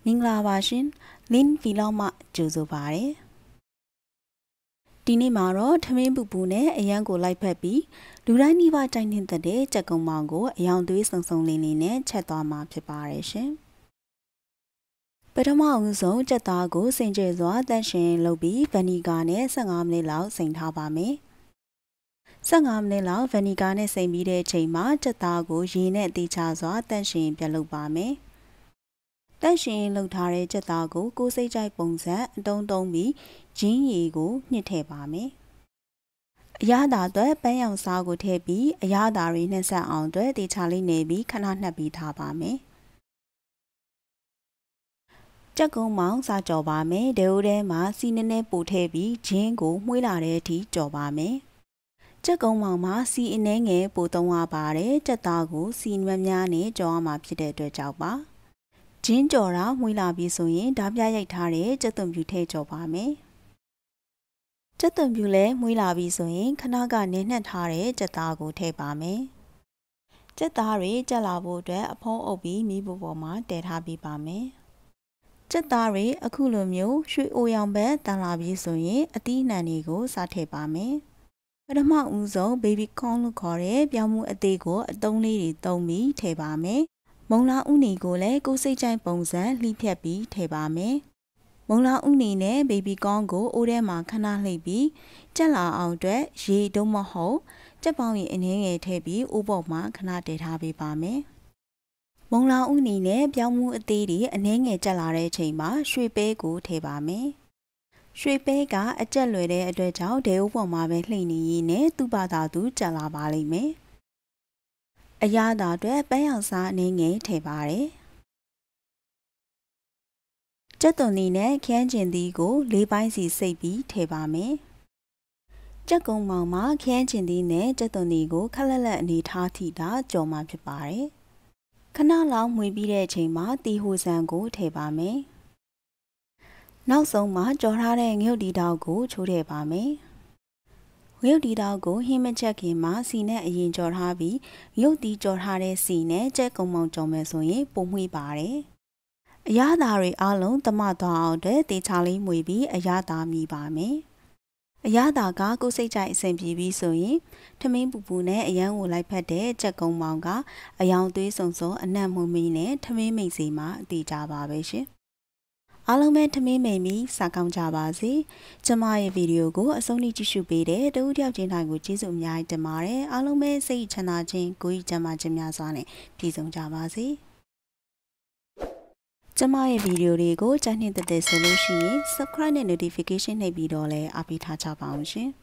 Mingla Bashin, Lynn Viloma Josovare. Dini Maro, Tamin Bubune, a yango like peppy, Duraniva Chinese the day, Jacomango, a young duis and song line, Chatama preparation. Petama Uzo, Jatago, Saint Jesua, Dashin, Lobby, Vanigane, Sangamne Lao, Saint Habame. Sangamne Lao, Vanigane, Saint Mide, Chema, Jatago, Jine, Dichazua, Dashin, Belobame. တန့်ရှင်လှုပ်ထားတဲ့ကြက်သားကိုကိုယ်စိတ်ကြိုက်ပုံစံအတုံးတုံးပြီးဂျင်းရည်ကိုညှစ်ထည့်ပါမယ်။အရသာအတွက်ပန်းရောင်စားကိုထည့်ပြီးအရသာတွေနှက်ဆက်အောင်အတွက်တေချာလေးနေပြီးခဏနှက်ပြီးထားပါမယ်။ကြက်ကုန်းမောင်စားကြော်ပါမယ်။ဒဲအိုထဲမှာစီနည်းနည်းပို့ထည့်ပြီးဂျင်းကိုမှုေးလာတဲ့အထိကြော်ပါမယ်။ကြက်ကုန်းမောင်မှာစီအနှဲငယ်ပို့သုံးရပါတယ်။ကြက်သားကိုစီမများနဲ့ကြော်ရမှာဖြစ်တဲ့အတွက်ကြောင့်ပါ။ ဂျင်းကြော်တာမှုေးလာပြီးဆိုရင်ဓာပြရိုက်ထားတဲ့ကြက်သွန်ဖြူထည့်ကြော်ပါမယ်။ကြက်သွန်ဖြူလည်းမှုေးလာပြီးဆိုရင်ခဏကနေနှက်ထားတဲ့ကြက်သားကိုထည့်ပါမယ်။ကြက်သားတွေကြက်လာဖို့အတွက်အဖုံးအုပ်ပြီးမီးပေါ်မှာတည်ထားပေးပါမယ်။ကြက်သားတွေအခုလိုမျိုးရွှေအိုရောင်ဘက်တန်လာပြီးဆိုရင်အသီးနှံတွေကိုစားထည့်ပါမယ်။ပထမဦးဆုံး baby corn လို့ခေါ်တဲ့ပြောင်းမှုအသေးကိုအတုံးလေးတွေတုံးပြီးထည့်ပါမယ်။ မုံလာဥနီကိုလည်းကိုယ်စိတ်ကြိုက်ပုံစံလှိဖြတ်ပြီးထည့်ပါမယ်။မုံလာဥနီနဲ့ဘေဘီကောင်းကိုအိုးထဲမှာခဏလှိပ်ပြီးကြက်လာအောင်အတွက်ရေတုံးမဟုတ်ကြက်ပေါင်းရင်အနည်းငယ်ထည့်ပြီးအိုးပေါ်မှာခဏတည်ထားပေးပါမယ်။မုံလာဥနီနဲ့ပြောင်းမှုအသေးတွေအနည်းငယ်ကြက်လာတဲ့အချိန်မှာရွှေပဲကိုထည့်ပါမယ်။ရွှေပဲကအကြက်လွယ်တဲ့အတွက်ကြောင့်ဒဲအိုးပေါ်မှာပဲလှိမ့်နေရင်းနဲ့သူ့ဘာသာသူကြက်လာပါလိမ့်မယ်။ အရသာအတွက်ပန်းရောင်စားအနေငယ်ထည့်ပါတယ်။ကြက်သွန်နီနဲ့ခရမ်းကျင်သီးကို၄ပိုင်းစီစိတ်ပြီးထည့်ပါမယ်။ကြက်ကုန်းမောင်မှာခရမ်းကျင်သီးနဲ့ကြက်သွန်နီကိုခက်လက်လက်အနေထားထိတာကြော်မှဖြစ်ပါတယ်။ခဏလောက်မှွေပြီးတဲ့အချိန်မှာတီဟိုဆန်ကိုထည့်ပါမယ်။နောက်ဆုံးမှာကြော်ထားတဲ့ငရုတ်တီတောက်ကိုချိုးထည့်ပါမယ်။ ငရုတ်တီတောက်ကိုဟင်းမချက်ခင်မှာစီနဲ့အရင်ကြော်ထားပြီးငရုတ်တီကြော်ထားတဲ့စီနဲ့ကြက်ကုန်းမောင်ကြော်မယ်ဆိုရင်ပုံမှွေပါတယ်။အရသာတွေအားလုံးတမသွားအောင်အတွက်တေချာလေးမှွေပြီးအရသာမြည်ပါမယ်။အရသာကကိုယ်စိတ်ကြိုက်အဆင်ပြေပြီးဆိုရင်ထမင်းပူပူနဲ့အရန်ကိုလိုက်ဖက်တဲ့ကြက်ကုန်းမောင်ကအယောင်သွေးစုံစုံအနံ့မှုမီနဲ့ထမင်းမိတ်စီမှာအတီးကြပါပဲရှင်။ အားလုံးပဲထမင်းမိန်ပြီးစားကောင်းကြပါစေ။ကျမရဲ့ဗီဒီယိုကိုအဆုံးထိကြည့်ရှုပေးတဲ့တဦးတယောက်ချင်းတိုင်းကိုကျေးဇူးအများကြီးတင်ပါတယ်။အားလုံးပဲစိတ်ချမ်းသာခြင်းကိုယ်ကြီးကျန်းမာခြင်းများစွာနဲ့ပြည့်စုံကြပါစေ။ကျမရဲ့ဗီဒီယိုတွေကိုကြိုက်နှစ်သက်ဆိုလို့ရှိရင် Subscribe နဲ့ Notification နှိပ်ပြီးတော့လည်းအားပေးထားကြပါအောင်ရှင်။